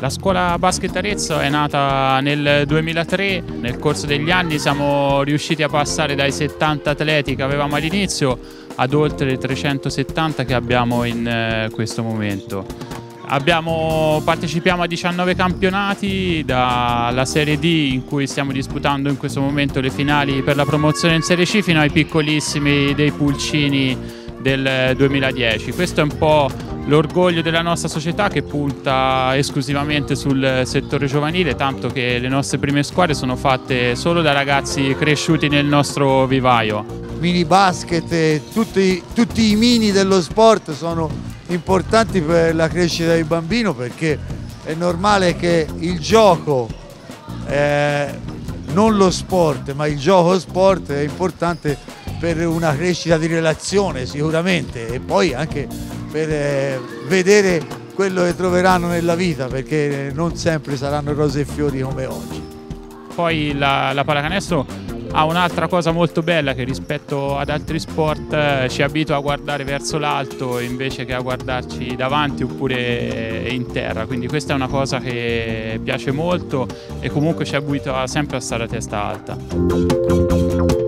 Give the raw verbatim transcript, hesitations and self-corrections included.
La scuola basket Arezzo è nata nel duemilatré, nel corso degli anni siamo riusciti a passare dai settanta atleti che avevamo all'inizio ad oltre trecentosettanta che abbiamo in eh, questo momento. Abbiamo, partecipiamo a diciannove campionati, dalla Serie D in cui stiamo disputando in questo momento le finali per la promozione in Serie C fino ai piccolissimi dei Pulcini del duemiladieci. Questo è un po' l'orgoglio della nostra società che punta esclusivamente sul settore giovanile, tanto che le nostre prime squadre sono fatte solo da ragazzi cresciuti nel nostro vivaio. Mini basket e tutti, tutti i mini dello sport sono importanti per la crescita del bambino, perché è normale che il gioco, eh, non lo sport, ma il gioco sport è importante per una crescita di relazione sicuramente, e poi anche per eh, vedere quello che troveranno nella vita, perché non sempre saranno rose e fiori come oggi. Poi la, la pallacanestro ha un'altra cosa molto bella, che rispetto ad altri sport eh, ci abitua a guardare verso l'alto invece che a guardarci davanti oppure in terra, quindi questa è una cosa che piace molto e comunque ci abitua sempre a stare a testa alta.